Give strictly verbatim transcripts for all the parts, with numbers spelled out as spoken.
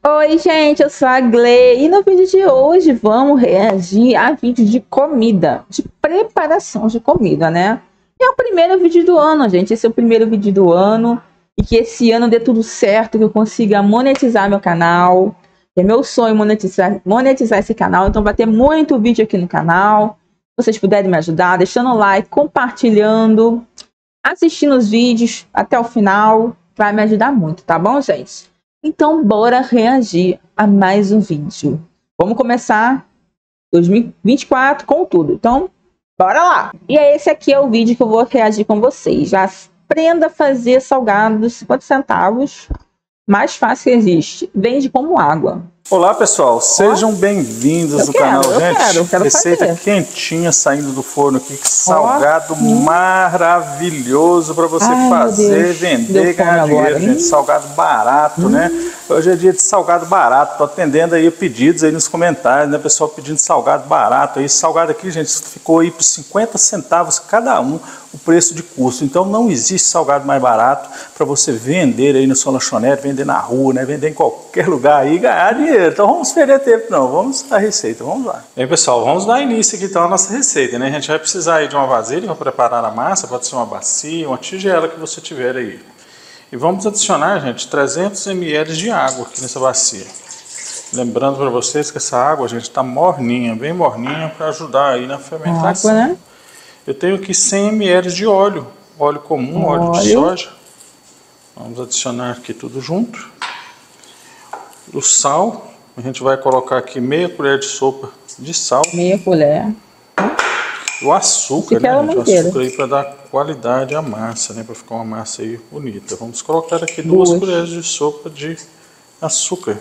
Oi, gente, eu sou a Glê e no vídeo de hoje vamos reagir a vídeo de comida, de preparação de comida, né? E é o primeiro vídeo do ano, gente. Esse é o primeiro vídeo do ano e que esse ano dê tudo certo, que eu consiga monetizar meu canal. É meu sonho monetizar, monetizar esse canal, então vai ter muito vídeo aqui no canal. Se vocês puderem me ajudar, deixando o like, compartilhando, assistindo os vídeos até o final, vai me ajudar muito, tá bom, gente? Então, bora reagir a mais um vídeo. Vamos começar dois mil e vinte e quatro com tudo. Então, bora lá! E é esse aqui é o vídeo que eu vou reagir com vocês. Já aprenda a fazer salgados cinquenta centavos. Mais fácil que existe. Vende como água. Olá, pessoal. Sejam bem-vindos no quero, canal, eu gente. Quero, eu quero Receita fazer. quentinha saindo do forno aqui. Que salgado Ó, hum. maravilhoso para você Ai, fazer, vender e ganhar dinheiro, agora, gente. Hum. Salgado barato, hum. né? Hoje é dia de salgado barato. Tô atendendo aí pedidos aí nos comentários, né? Pessoal pedindo salgado barato. Aí, salgado aqui, gente, ficou aí por cinquenta centavos cada um o preço de custo. Então não existe salgado mais barato para você vender aí na sua lanchonete, vender na rua, né? Vender em qualquer lugar aí e ganhar dinheiro. Então vamos perder tempo não, vamos à receita, vamos lá. Bem, pessoal, vamos dar início aqui então à nossa receita, né? A gente vai precisar aí de uma vasilha para preparar a massa, pode ser uma bacia, uma tigela que você tiver aí. E vamos adicionar, gente, trezentos mililitros de água aqui nessa bacia. Lembrando para vocês que essa água, gente, está morninha, bem morninha, para ajudar aí na fermentação. Água, né? Eu tenho aqui cem mililitros de óleo, óleo comum, óleo, óleo de soja. Vamos adicionar aqui tudo junto. O sal, a gente vai colocar aqui meia colher de sopa de sal. Meia colher. O açúcar, né, gente? O açúcar aí para dar qualidade à massa, né? Para ficar uma massa aí bonita. Vamos colocar aqui duas, duas colheres de sopa de açúcar.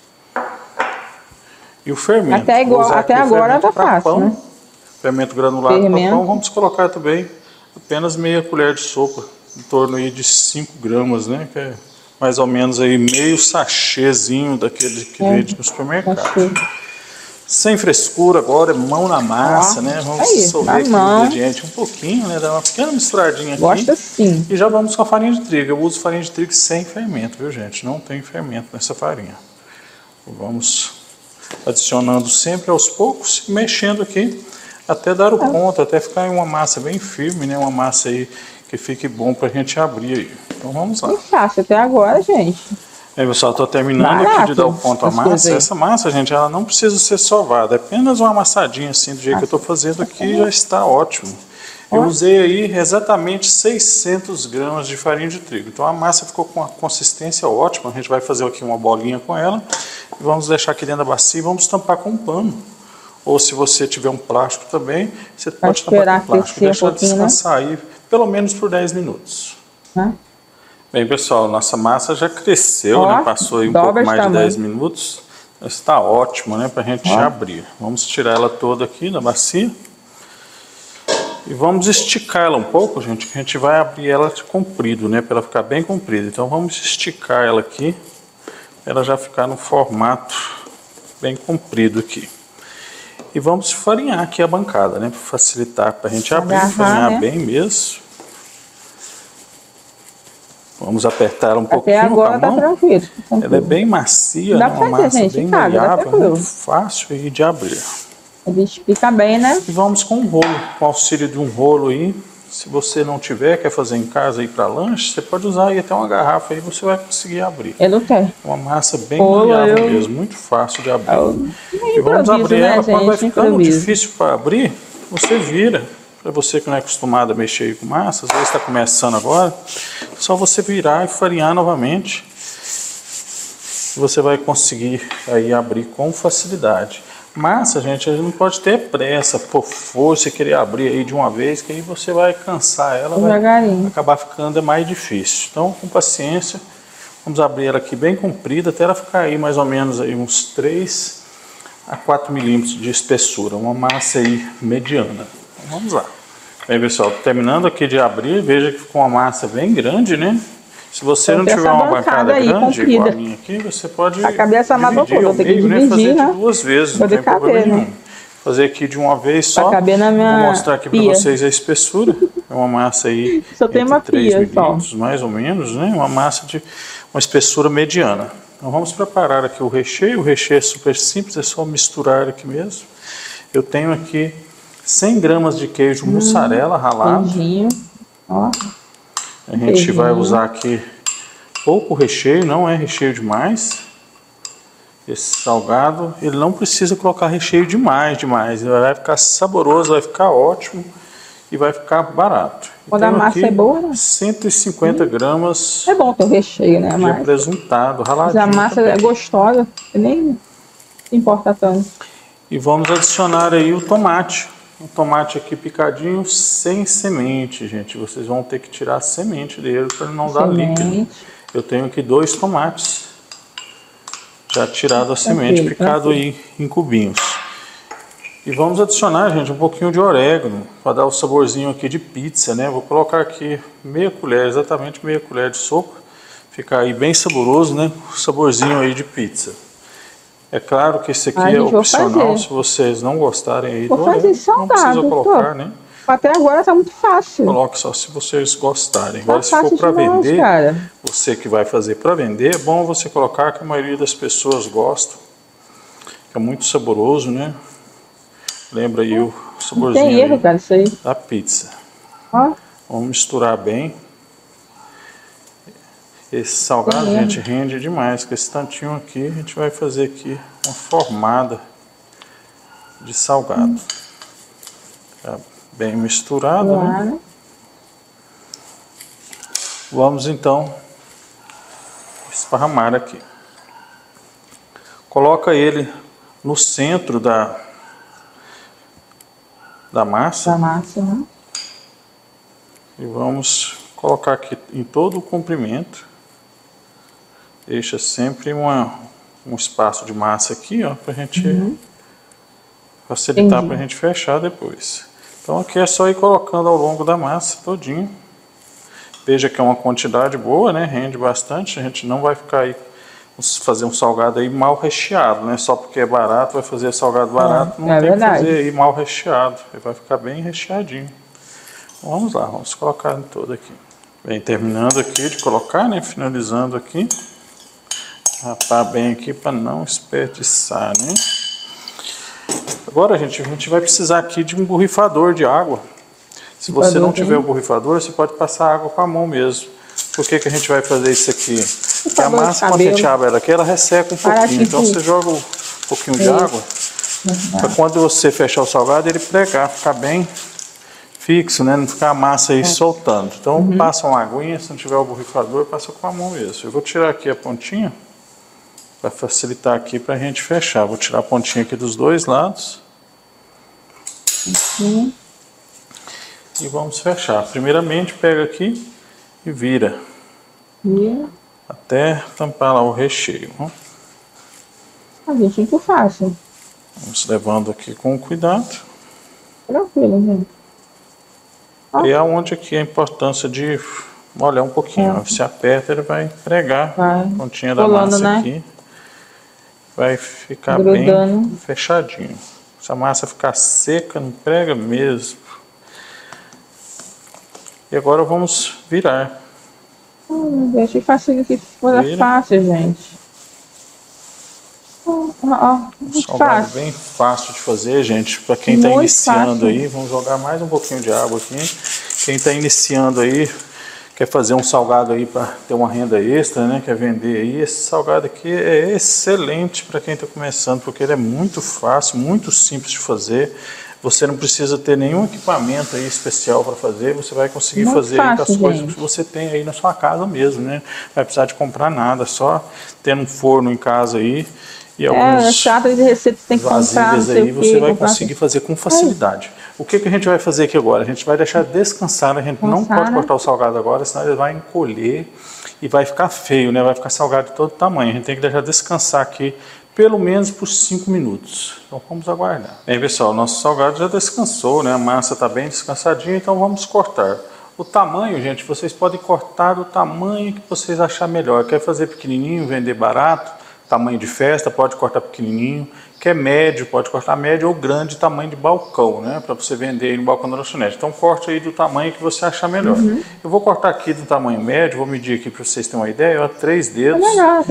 E o fermento. Até, igual, até agora tá fácil, pão, né? Fermento granulado para pão. Vamos colocar também apenas meia colher de sopa, em torno aí de cinco gramas, né? Que é mais ou menos aí meio sachêzinho daquele que é, vende no supermercado. Sachê. Sem frescura agora, é mão na massa, ah, né? Vamos aí, dissolver aqui o ingrediente um pouquinho, né? Dar uma pequena misturadinha aqui. Gosta sim. E já vamos com a farinha de trigo. Eu uso farinha de trigo sem fermento, viu, gente? Não tem fermento nessa farinha. Vamos adicionando sempre aos poucos, mexendo aqui até dar o ponto, até ficar em uma massa bem firme, né? Uma massa aí que fique bom pra gente abrir aí. Então vamos lá. Que fácil até agora, gente. Aí, pessoal, estou terminando Barato, aqui de dar o ponto à massa. Essa massa, gente, ela não precisa ser sovada. É apenas uma amassadinha assim, do jeito ah, que eu estou fazendo aqui, já está ótimo. Eu ah. usei aí exatamente seiscentos gramas de farinha de trigo. Então a massa ficou com uma consistência ótima. A gente vai fazer aqui uma bolinha com ela. E vamos deixar aqui dentro da bacia e vamos tampar com um pano. Ou se você tiver um plástico também, você vai pode tampar com plástico. Deixar um descansar né? aí pelo menos por dez minutos. Ah. Bem, pessoal, nossa massa já cresceu, ó, né? Passou aí um pouco mais de dez minutos. Está ótimo, né? Para a gente ó. abrir. Vamos tirar ela toda aqui da bacia. E vamos esticar ela um pouco, gente, que a gente vai abrir ela de comprido, né? Para ela ficar bem comprida. Então vamos esticar ela aqui, para ela já ficar no formato bem comprido aqui. E vamos farinhar aqui a bancada, né? Para facilitar, para a gente abrir, Agarrar, farinhar né? bem mesmo. Vamos apertar um pouquinho Até agora com a mão. Tá tranquilo, tranquilo. Ela é bem macia, dá né? Uma massa gente, bem cabe, maleável, muito fácil aí de abrir. Ele explica bem, né? E vamos com um rolo, com auxílio de um rolo aí. Se você não tiver, quer fazer em casa aí para lanche, você pode usar aí até uma garrafa aí, você vai conseguir abrir. Eu não tenho. Uma massa bem maleável eu... mesmo, muito fácil de abrir. Eu... E vamos abrir né, ela, gente? quando vai ficando improviso. difícil para abrir, você vira. Para você que não é acostumado a mexer aí com massa, às vezes está começando agora, só você virar e farinhar novamente. Você vai conseguir aí abrir com facilidade. Massa, gente, a gente não pode ter pressa, por força, querer abrir aí de uma vez, que aí você vai cansar ela, vai acabar ficando mais difícil. Então, com paciência, vamos abrir ela aqui bem comprida, até ela ficar aí mais ou menos aí uns três a quatro milímetros de espessura, uma massa aí mediana. Então, vamos lá. Bem, pessoal, terminando aqui de abrir, veja que ficou uma massa bem grande, né? Se você então, não tiver uma bancada aí, grande, comprida. igual a minha aqui, você pode a cabeça dividir ao meio, né? Fazer né? de duas vezes, não tem caber, problema nenhum. Né? Fazer aqui de uma vez só. Caber na minha Vou mostrar aqui para vocês a espessura. É uma massa aí só tem uma três pia, milímetros, mais ou menos, né? Uma massa de uma espessura mediana. Então vamos preparar aqui o recheio. O recheio é super simples, é só misturar aqui mesmo. Eu tenho aqui cem gramas de queijo hum, mussarela ralado. Queijinho. Ó. A gente queijinho. Vai usar aqui pouco recheio, não é recheio demais. Esse salgado, ele não precisa colocar recheio demais, demais. Ele vai ficar saboroso, vai ficar ótimo e vai ficar barato. Quando a massa é boa, né? cento e cinquenta gramas. É bom ter o recheio, né? De apresuntado, raladinho. Mas a massa também é gostosa, nem importa tanto. E vamos adicionar aí o tomate. Um tomate aqui picadinho sem semente, gente. Vocês vão ter que tirar a semente dele para não dar líquido. Eu tenho aqui dois tomates. Já tirado a semente, okay, picado okay. aí em cubinhos. E vamos adicionar, gente, um pouquinho de orégano, para dar o saborzinho aqui de pizza, né? Vou colocar aqui meia colher, exatamente meia colher de sopa. Ficar aí bem saboroso, né? O saborzinho aí de pizza. É claro que esse aqui ah, é opcional, se vocês não gostarem aí vou do orégano, não precisa colocar, tô. né? Até agora tá muito fácil. Coloque só se vocês gostarem. Tá Agora, se for para vender, cara. você que vai fazer para vender, é bom você colocar que a maioria das pessoas gostam. É muito saboroso, né? Lembra aí o saborzinho tem erro, cara, isso aí. da pizza. Ó. Vamos misturar bem. Esse salgado, tem gente, erro. rende demais. Com esse tantinho aqui, a gente vai fazer aqui uma formada de salgado. Hum. Tá bem misturado, claro. né? Vamos então esparramar aqui. Coloca ele no centro da, da massa. Da massa, né? E vamos colocar aqui em todo o comprimento. Deixa sempre uma, um espaço de massa aqui, ó, pra gente uhum. facilitar para a gente fechar depois. Então aqui é só ir colocando ao longo da massa todinho. Veja que é uma quantidade boa, né? Rende bastante. A gente não vai ficar aí fazer um salgado aí mal recheado, né? Só porque é barato, vai fazer salgado barato, é, não é tem verdade. que fazer aí mal recheado. Ele vai ficar bem recheadinho. Vamos lá, vamos colocar em todo aqui. Bem, terminando aqui de colocar, né? Finalizando aqui. Rapar bem aqui para não desperdiçar, né? Agora, gente, a gente vai precisar aqui de um borrifador de água. Se você não tiver o borrifador, você pode passar água com a mão mesmo. Por que que a gente vai fazer isso aqui? Porque a massa, quando a gente abre ela aqui, ela resseca um pouquinho. Então você joga um pouquinho de água para quando você fechar o salgado, ele pregar, ficar bem fixo, né? Não ficar a massa aí soltando. Então uhum. passa uma aguinha, se não tiver o borrifador, passa com a mão mesmo. Eu vou tirar aqui a pontinha para facilitar aqui para a gente fechar. Vou tirar a pontinha aqui dos dois lados. Uhum. E vamos fechar. Primeiramente, pega aqui e vira. Vira. Até tampar lá o recheio. A gente, muito fácil. Vamos levando aqui com cuidado. Tranquilo, gente. E é onde aqui a importância de molhar um pouquinho. É. Se aperta, ele vai pregar vai. a pontinha da Colando, massa né? aqui. Vai ficar Grudando. bem fechadinho. Se a massa ficar seca, não prega mesmo. E agora vamos virar. Hum, deixa eu fazer aqui coisa Vira. fácil, gente. Oh, oh, oh, muito salgado fácil. bem fácil de fazer, gente. Para quem está iniciando fácil. aí, vamos jogar mais um pouquinho de água aqui. Quem está iniciando aí, quer fazer um salgado aí para ter uma renda extra, né? Quer vender aí, esse salgado aqui é excelente para quem está começando, porque ele é muito fácil, muito simples de fazer. Você não precisa ter nenhum equipamento aí especial para fazer, você vai conseguir muito fazer fácil, com as coisas gente. que você tem aí na sua casa mesmo, né? Não vai precisar de comprar nada, só tendo um forno em casa aí e alguns é, chata de receita tem que comprar, vasilhas aí, você vai conseguir fazer com facilidade. O que que a gente vai fazer aqui agora? A gente vai deixar descansar, a gente Cansar, não pode né? cortar o salgado agora, senão ele vai encolher e vai ficar feio, né? Vai ficar salgado de todo tamanho. A gente tem que deixar descansar aqui pelo menos por cinco minutos. Então vamos aguardar. Bem, pessoal, nosso salgado já descansou, né? A massa está bem descansadinha, então vamos cortar. O tamanho, gente, vocês podem cortar do tamanho que vocês acharem melhor. Quer fazer pequenininho, vender barato, tamanho de festa, pode cortar pequenininho. Quer médio, pode cortar médio ou grande, tamanho de balcão, né? Para você vender aí no balcão da lanchonete. Então corte aí do tamanho que você achar melhor. Uhum. Eu vou cortar aqui do tamanho médio, vou medir aqui para vocês terem uma ideia, ó, três dedos. É legal, okay.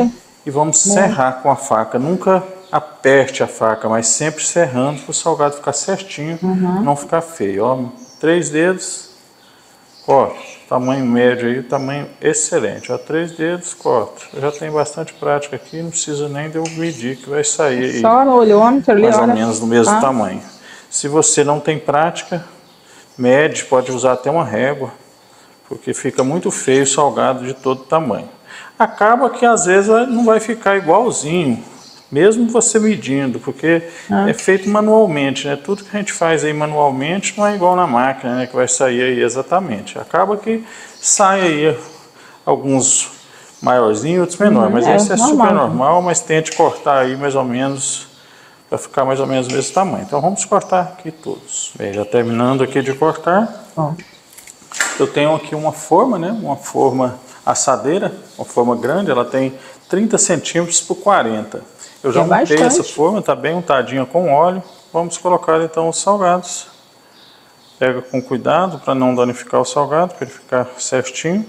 e vamos serrar com a faca. Nunca aperte a faca, mas sempre serrando para o salgado ficar certinho, uhum. não ficar feio. Ó, três dedos, corta. Tamanho médio aí, tamanho excelente. Ó, três dedos, corta. Eu já tenho bastante prática aqui, não precisa nem de eu medir que vai sair aí. Só no olhômetro ali, mais olha. ou menos do mesmo ah. tamanho. Se você não tem prática, mede, pode usar até uma régua, porque fica muito feio o salgado de todo tamanho. Acaba que às vezes não vai ficar igualzinho, mesmo você medindo, porque ah. é feito manualmente, né? Tudo que a gente faz aí manualmente não é igual na máquina, né? Que vai sair aí exatamente. Acaba que sai aí alguns maiorzinhos, outros menores, uhum, mas é, esse é normal, super normal, mas tente cortar aí mais ou menos, para ficar mais ou menos do mesmo tamanho. Então vamos cortar aqui todos. Bem, já terminando aqui de cortar, oh. eu tenho aqui uma forma, né? Uma forma assadeira, uma forma grande, ela tem trinta centímetros por quarenta. Eu já é untei essa forma, está bem untadinha com óleo. Vamos colocar então os salgados. Pega com cuidado para não danificar o salgado, para ele ficar certinho.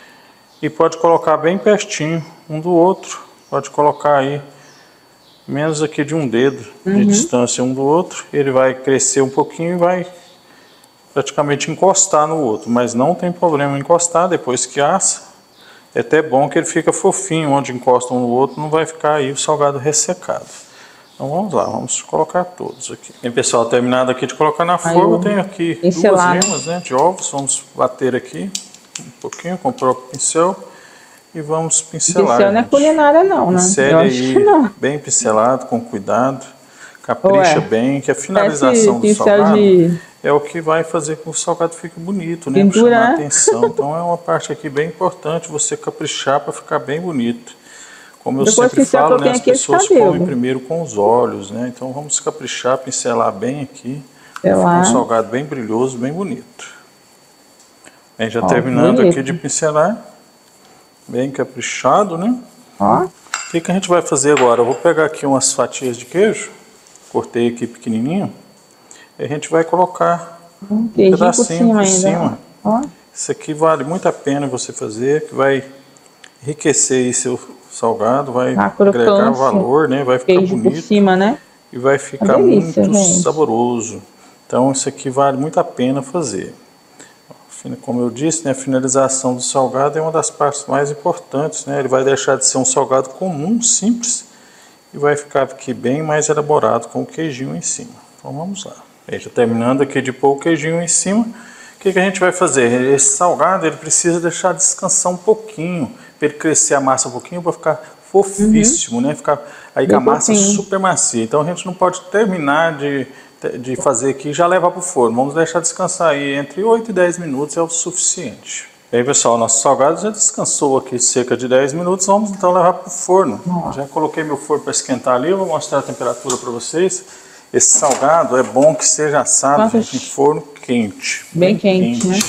E pode colocar bem pertinho um do outro. Pode colocar aí menos aqui de um dedo uhum. de distância um do outro. Ele vai crescer um pouquinho e vai praticamente encostar no outro. Mas não tem problema encostar depois que assa. É até bom que ele fica fofinho, onde encosta um no outro, não vai ficar aí o salgado ressecado. Então vamos lá, vamos colocar todos aqui. Bem, pessoal, terminado aqui de colocar na forma, eu tenho aqui duas gemas, né, de ovos. Vamos bater aqui um pouquinho com o próprio pincel e vamos pincelar. Pincel não é culinária não, né? Pincele aí, não. Bem pincelado, com cuidado. Capricha Ué, bem, que a finalização do salgado de... é o que vai fazer com que o salgado fique bonito, né? Pintura, chamar né? atenção. Então é uma parte aqui bem importante você caprichar para ficar bem bonito. Como eu Depois sempre falo, né, as pessoas comem primeiro com os olhos, né? Então vamos caprichar, pincelar bem aqui, para ficar um salgado bem brilhoso, bem bonito. Bem, já Ó, terminando bonito. aqui de pincelar, bem caprichado, né? Ó. O que, que a gente vai fazer agora? Eu vou pegar aqui umas fatias de queijo. Cortei aqui pequenininho. E a gente vai colocar um, um pedacinho por cima. Por cima. Ó. Isso aqui vale muito a pena você fazer, que vai enriquecer aí seu salgado, vai ah, agregar valor, né? Vai ficar bonito. Por cima, né? E vai ficar delícia, muito gente. saboroso. Então isso aqui vale muito a pena fazer. Como eu disse, né, a finalização do salgado é uma das partes mais importantes, né? Ele vai deixar de ser um salgado comum, simples, e vai ficar aqui bem mais elaborado com o queijinho em cima. Então vamos lá. Já terminando aqui de pôr o queijinho em cima, o que, que a gente vai fazer? Esse salgado ele precisa deixar descansar um pouquinho, para ele crescer a massa um pouquinho, para ficar fofíssimo, uhum. né? Ficar aí com a massa super macia. Então a gente não pode terminar de, de fazer aqui e já levar para o forno. Vamos deixar descansar aí entre oito e dez minutos, é o suficiente. E aí, pessoal, nosso salgado já descansou aqui cerca de dez minutos, vamos então levar para o forno. Já coloquei meu forno para esquentar ali, eu vou mostrar a temperatura para vocês. Esse salgado é bom que seja assado gente, em forno quente. Bem, bem quente, quente, né?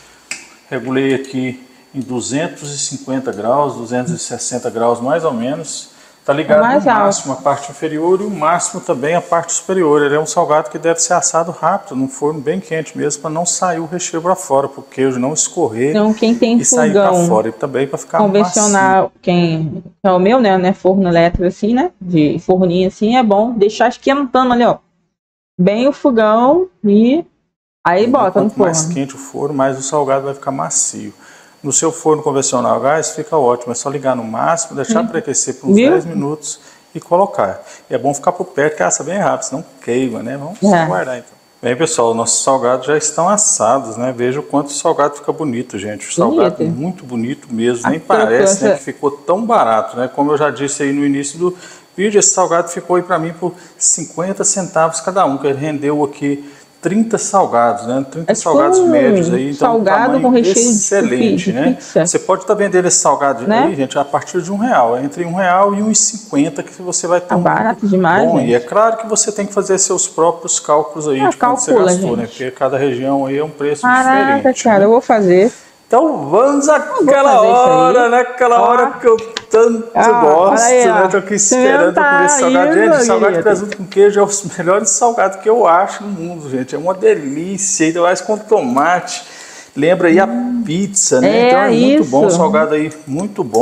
Regulei aqui em duzentos e cinquenta graus, duzentos e sessenta graus mais ou menos. Está ligado é no máximo alto. a parte inferior e o máximo também a parte superior. Ele é um salgado que deve ser assado rápido, num forno bem quente mesmo, para não sair o recheio para fora, para o queijo não escorrer então, quem tem e sair para fora. E também para ficar convencional, macio. Quem é o meu, né, né, forno elétrico assim, né, de forninho assim, é bom deixar esquentando ali, ó, bem o fogão e aí e bota no forno. Quanto mais quente o forno, mais o salgado vai ficar macio. No seu forno convencional a gás fica ótimo, é só ligar no máximo, deixar hum. para aquecer por uns Viu? dez minutos e colocar. E é bom ficar por perto, que assa bem rápido, senão queima, né? Vamos é. guardar então. Bem, pessoal, nossos salgados já estão assados, né? Veja o quanto o salgado fica bonito, gente. O salgado é muito bonito mesmo, nem parece né, que ficou tão barato, né? Como eu já disse aí no início do vídeo, esse salgado ficou aí para mim por cinquenta centavos cada um, que ele rendeu aqui trinta salgados, né? trinta é salgados um médios aí, então salgado com recheio excelente, de né? Pizza. Você pode estar tá vendendo esse salgado né? aí, gente, a partir de um real, entre um real e um e cinquenta que você vai ter é um barato demais, bom. Gente. E é claro que você tem que fazer seus próprios cálculos aí ah, de quanto calcula, você gastou, gente. né? Porque cada região aí é um preço Caraca, diferente. cara, né? eu vou fazer. Então vamos àquela hora, né? Aquela ó. hora que eu tanto ah, gosto, aí, né? Estou aqui esperando por esse salgado. Gente, salgado de presunto com queijo é um dos melhores salgados que eu acho no mundo, gente. É uma delícia, ainda mais com tomate. Lembra aí hum, a pizza, né? É então é muito isso. bom, salgado aí, muito bom.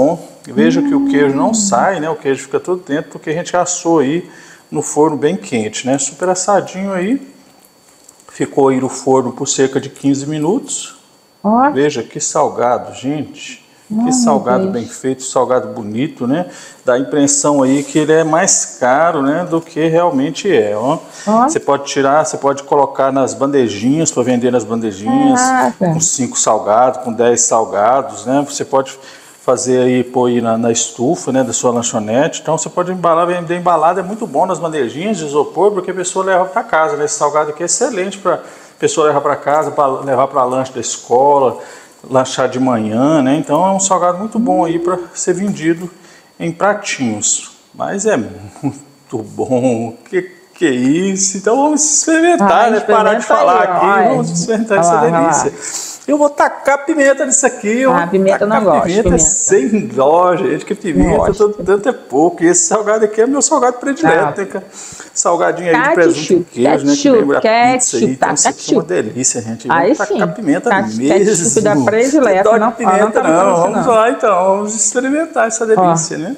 Veja que o queijo não sai, né? O queijo fica todo dentro porque a gente assou aí no forno bem quente, né? Super assadinho aí. Ficou aí no forno por cerca de quinze minutos. Ó. Veja que salgado, gente. Oh, que salgado bem feito, salgado bonito, né? Dá a impressão aí que ele é mais caro, né, do que realmente é, ó. Oh. Você pode tirar, você pode colocar nas bandejinhas, para vender nas bandejinhas, Caraca. com cinco salgados, com dez salgados, né? Você pode fazer aí, pôr aí na, na estufa, né, da sua lanchonete. Então você pode embalar, vender embalado, é muito bom nas bandejinhas de isopor, porque a pessoa leva para casa, né? Esse salgado aqui é excelente para a pessoa levar para casa, para levar para lanche da escola, lanchar de manhã, né? Então é um salgado muito bom aí para ser vendido em pratinhos. Mas é muito bom. Que que é isso? Então vamos experimentar, ah, né? Parar de falar aí, aqui, ó, vamos experimentar essa delícia. Eu vou tacar pimenta nisso aqui. Eu ah, pimenta não gosto. Pimenta, pimenta sem dó, gente, que pimenta todo, tanto é pouco. E esse salgado aqui é meu salgado predileto, ah. né? Salgadinho aí de presunto e queijo, né? Que lembra a pizza aí. Então isso aqui é uma delícia, gente. Vamos aí tacar sim. pimenta Ketchup mesmo. Da predileta, não, não, pimenta não, não. não. Vamos lá então, vamos experimentar essa delícia, ó. né?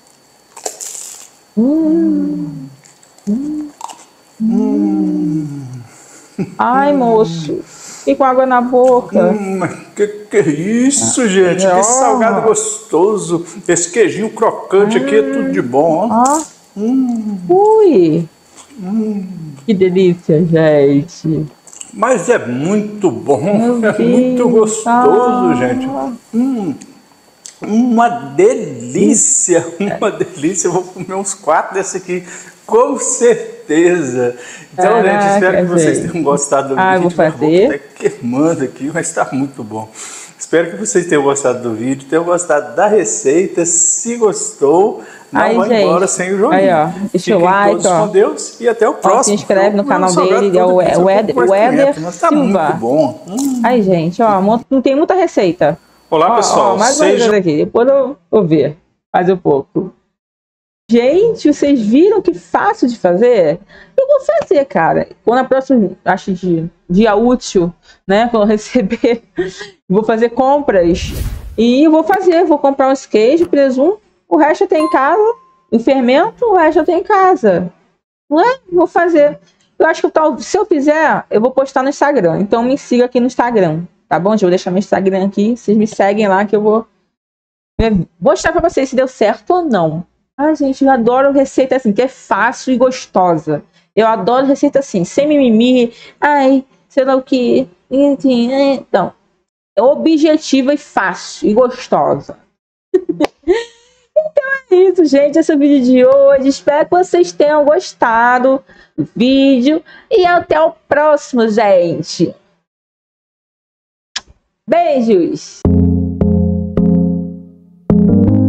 Hum. Hum. Hum. Ai, moço. E com água na boca. Hum, que que é isso, gente? Oh. Que salgado gostoso. Esse queijinho crocante hum. aqui é tudo de bom, ó. Oh. Hum. Ui. Hum. Que delícia, gente. Mas é muito bom. Meu é Deus. muito gostoso, ah. gente. Hum. Uma delícia. Uma delícia. Eu vou comer uns quatro desse aqui. Com certeza. Então, Caraca, gente, espero que vocês gente. tenham gostado do ah, vídeo. Vou fazer. Tá queimando aqui, mas está muito bom. Espero que vocês tenham gostado do vídeo, tenham gostado da receita. Se gostou, não Aí, vai gente. embora sem o joinha. Aí, ó. Deixa o like, todos ó. com Deus e até o próximo. Ó, se inscreve no canal dele, é o Weder Silva. Tá muito bom. Hum. Aí, gente, ó, não tem muita receita. Olá, ó, pessoal. Ó, mais seja... uma aqui, depois eu vou ver. Faz um pouco. Gente, vocês viram que fácil de fazer? Eu vou fazer, cara. Quando a próxima, acho de dia útil, né? Quando eu receber, vou fazer compras. E vou fazer, vou comprar uns queijos, presunto. O resto eu tenho em casa. O fermento, o resto eu tenho em casa. Não é? Vou fazer. Eu acho que tal, se eu fizer, eu vou postar no Instagram. Então me siga aqui no Instagram, tá bom? Eu vou deixar meu Instagram aqui. Vocês me seguem lá que eu vou mostrar pra vocês se deu certo ou não. Ai, gente, eu adoro receita assim, que é fácil e gostosa. Eu adoro receita assim, sem mimimi. Ai, sei lá o que. Então, é objetiva e fácil e gostosa. Então é isso, gente. Esse é o vídeo de hoje. Espero que vocês tenham gostado do vídeo. E até o próximo, gente. Beijos!